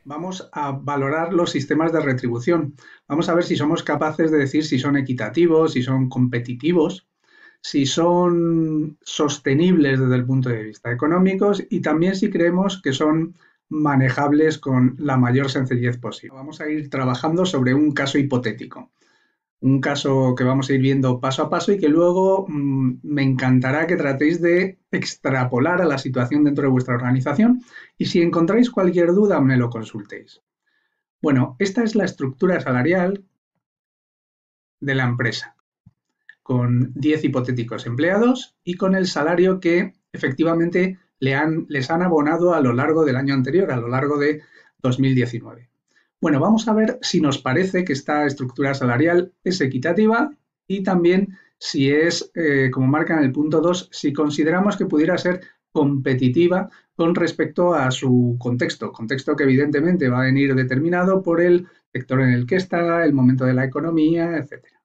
Vamos a valorar los sistemas de retribución. Vamos a ver si somos capaces de decir si son equitativos, si son competitivos, si son sostenibles desde el punto de vista económico y también si creemos que son manejables con la mayor sencillez posible. Vamos a ir trabajando sobre un caso hipotético, un caso que vamos a ir viendo paso a paso y que luego me encantará que tratéis de extrapolar a la situación dentro de vuestra organización y si encontráis cualquier duda me lo consultéis. Bueno, esta es la estructura salarial de la empresa, con 10 hipotéticos empleados y con el salario que efectivamente les han abonado a lo largo del año anterior, a lo largo de 2019. Bueno, vamos a ver si nos parece que esta estructura salarial es equitativa y también si es, como marca en el punto 2, si consideramos que pudiera ser competitiva con respecto a su contexto que evidentemente va a venir determinado por el sector en el que está, el momento de la economía, etcétera.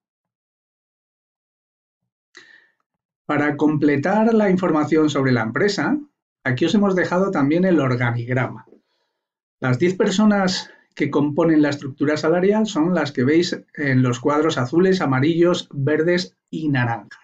Para completar la información sobre la empresa, aquí os hemos dejado también el organigrama. Las 10 personas que componen la estructura salarial son las que veis en los cuadros azules, amarillos, verdes y naranjas.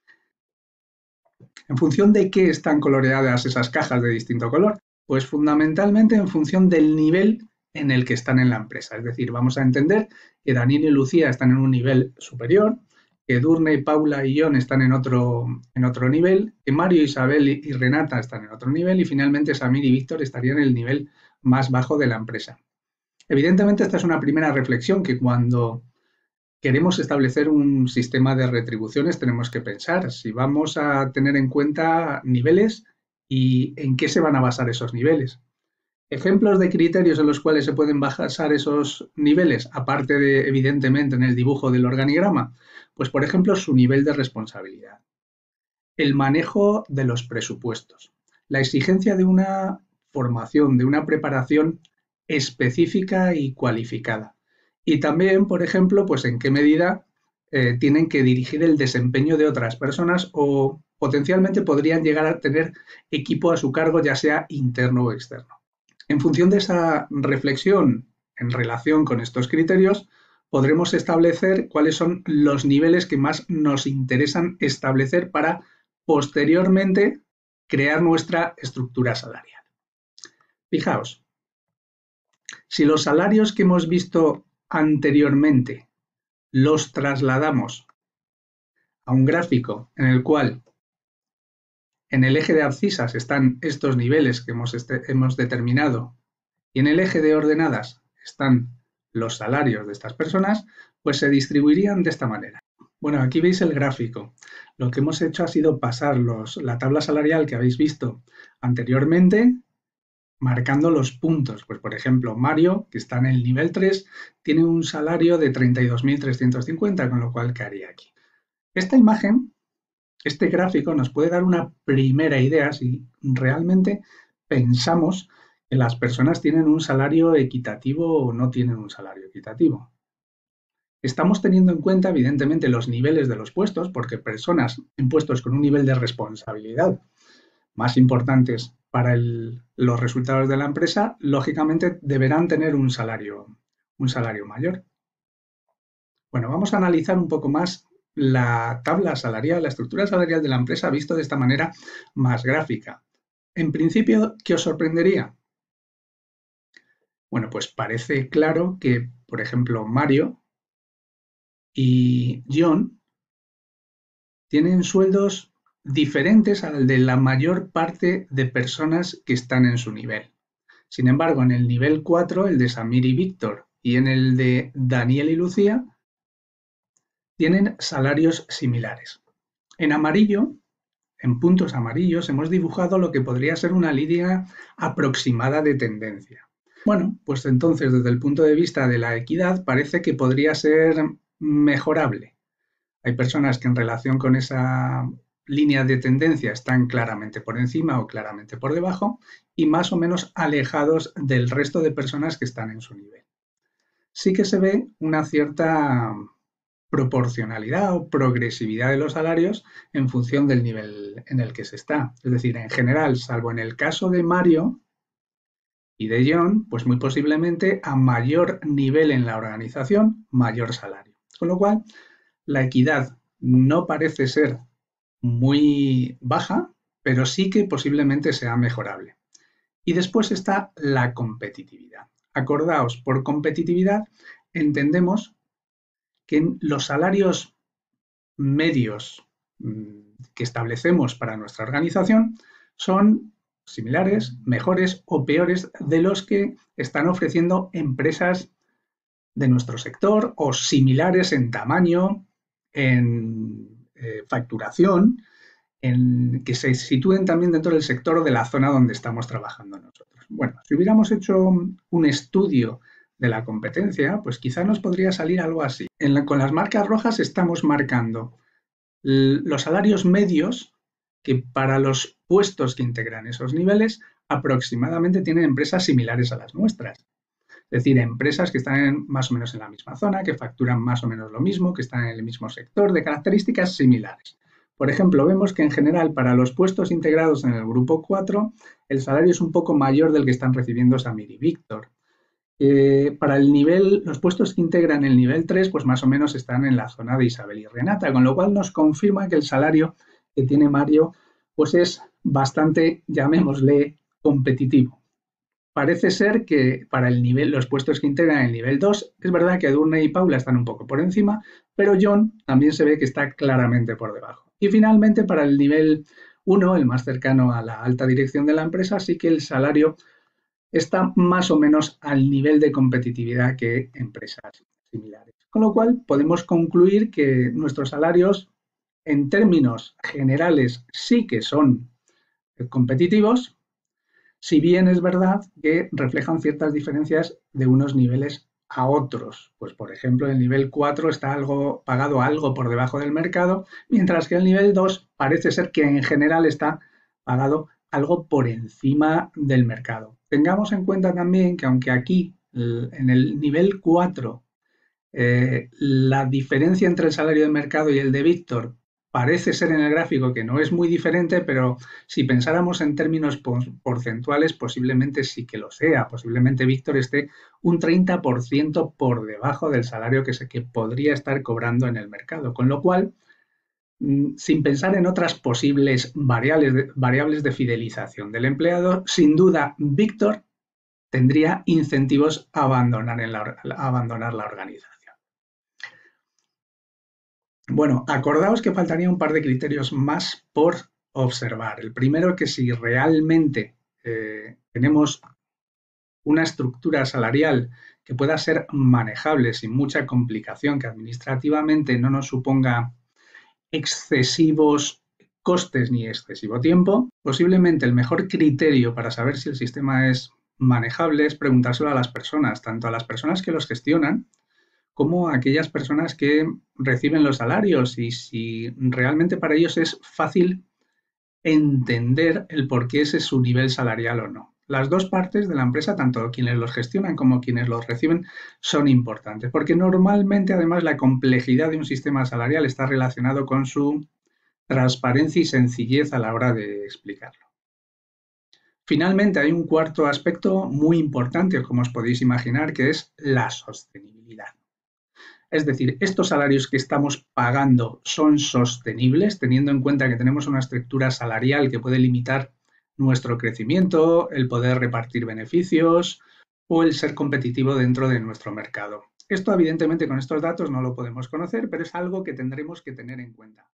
¿En función de qué están coloreadas esas cajas de distinto color? Pues fundamentalmente en función del nivel en el que están en la empresa. Es decir, vamos a entender que Daniel y Lucía están en un nivel superior, que Edurne, Paula y John están en otro nivel, que Mario, Isabel y Renata están en otro nivel y finalmente Samir y Víctor estarían en el nivel más bajo de la empresa. Evidentemente esta es una primera reflexión que cuando queremos establecer un sistema de retribuciones tenemos que pensar si vamos a tener en cuenta niveles y en qué se van a basar esos niveles. Ejemplos de criterios en los cuales se pueden basar esos niveles, aparte de, evidentemente, en el dibujo del organigrama, pues por ejemplo su nivel de responsabilidad, el manejo de los presupuestos, la exigencia de una formación, de una preparación específica y cualificada. Y también, por ejemplo, pues en qué medida tienen que dirigir el desempeño de otras personas o potencialmente podrían llegar a tener equipo a su cargo, ya sea interno o externo. En función de esa reflexión en relación con estos criterios, podremos establecer cuáles son los niveles que más nos interesan establecer para posteriormente crear nuestra estructura salarial. Fijaos, si los salarios que hemos visto anteriormente los trasladamos a un gráfico en el cual en el eje de abscisas están estos niveles que hemos determinado y en el eje de ordenadas están los salarios de estas personas, pues se distribuirían de esta manera. Bueno, aquí veis el gráfico. Lo que hemos hecho ha sido pasar la tabla salarial que habéis visto anteriormente, marcando los puntos. Pues, por ejemplo, Mario, que está en el nivel 3, tiene un salario de 32.350, con lo cual, ¿qué haría aquí? Esta imagen, este gráfico, nos puede dar una primera idea si realmente pensamos que las personas tienen un salario equitativo o no tienen un salario equitativo. Estamos teniendo en cuenta, evidentemente, los niveles de los puestos, porque personas en puestos con un nivel de responsabilidad más importantes para los resultados de la empresa, lógicamente deberán tener un salario mayor. Bueno, vamos a analizar un poco más la tabla salarial, la estructura salarial de la empresa visto de esta manera más gráfica. En principio, ¿qué os sorprendería? Bueno, pues parece claro que, por ejemplo, Mario y John tienen sueldos diferentes al de la mayor parte de personas que están en su nivel. Sin embargo, en el nivel 4, el de Samir y Víctor, y en el de Daniel y Lucía, tienen salarios similares. En amarillo, en puntos amarillos, hemos dibujado lo que podría ser una línea aproximada de tendencia. Bueno, pues entonces desde el punto de vista de la equidad parece que podría ser mejorable. Hay personas que en relación con esa línea de tendencia están claramente por encima o claramente por debajo y más o menos alejados del resto de personas que están en su nivel. Sí que se ve una cierta proporcionalidad o progresividad de los salarios en función del nivel en el que se está. Es decir, en general, salvo en el caso de Mario, Y de John, pues muy posiblemente a mayor nivel en la organización, mayor salario. Con lo cual, la equidad no parece ser muy baja, pero sí que posiblemente sea mejorable. Y después está la competitividad. Acordaos, por competitividad entendemos que los salarios medios que establecemos para nuestra organización son similares, mejores o peores de los que están ofreciendo empresas de nuestro sector o similares en tamaño, en facturación, en que se sitúen también dentro del sector de la zona donde estamos trabajando nosotros. Bueno, si hubiéramos hecho un estudio de la competencia, pues quizá nos podría salir algo así. Con las marcas rojas estamos marcando los salarios medios que para los puestos que integran esos niveles aproximadamente tienen empresas similares a las nuestras. Es decir, empresas que están más o menos en la misma zona, que facturan más o menos lo mismo, que están en el mismo sector, de características similares. Por ejemplo, vemos que en general para los puestos integrados en el grupo 4, el salario es un poco mayor del que están recibiendo Samir y Víctor. Para el nivel, los puestos que integran el nivel 3, pues más o menos están en la zona de Isabel y Renata, con lo cual nos confirma que el salario que tiene Mario pues es bastante, llamémosle, competitivo. Parece ser que para el nivel, los puestos que integran el nivel 2, es verdad que Edurne y Paula están un poco por encima, pero John también se ve que está claramente por debajo. Y finalmente, para el nivel 1, el más cercano a la alta dirección de la empresa, sí que el salario está más o menos al nivel de competitividad que empresas similares. Con lo cual, podemos concluir que nuestros salarios, en términos generales, sí que son competitivos, si bien es verdad que reflejan ciertas diferencias de unos niveles a otros. Pues por ejemplo, el nivel 4 está pagado algo por debajo del mercado, mientras que el nivel 2 parece ser que en general está pagado algo por encima del mercado. Tengamos en cuenta también que aunque aquí en el nivel 4 la diferencia entre el salario de mercado y el de Víctor parece ser en el gráfico que no es muy diferente, pero si pensáramos en términos porcentuales, posiblemente sí que lo sea. Posiblemente Víctor esté un 30% por debajo del salario que podría estar cobrando en el mercado. Con lo cual, sin pensar en otras posibles variables de fidelización del empleado, sin duda Víctor tendría incentivos a abandonar la organización. Bueno, acordaos que faltaría un par de criterios más por observar. El primero, que si realmente tenemos una estructura salarial que pueda ser manejable sin mucha complicación, que administrativamente no nos suponga excesivos costes ni excesivo tiempo, posiblemente el mejor criterio para saber si el sistema es manejable es preguntárselo a las personas, tanto a las personas que los gestionan, como a aquellas personas que reciben los salarios y si realmente para ellos es fácil entender el por qué ese es su nivel salarial o no. Las dos partes de la empresa, tanto quienes los gestionan como quienes los reciben, son importantes, porque normalmente además la complejidad de un sistema salarial está relacionado con su transparencia y sencillez a la hora de explicarlo. Finalmente, hay un cuarto aspecto muy importante, como os podéis imaginar, que es la sostenibilidad. Es decir, estos salarios que estamos pagando son sostenibles, teniendo en cuenta que tenemos una estructura salarial que puede limitar nuestro crecimiento, el poder repartir beneficios o el ser competitivo dentro de nuestro mercado. Esto, evidentemente, con estos datos no lo podemos conocer, pero es algo que tendremos que tener en cuenta.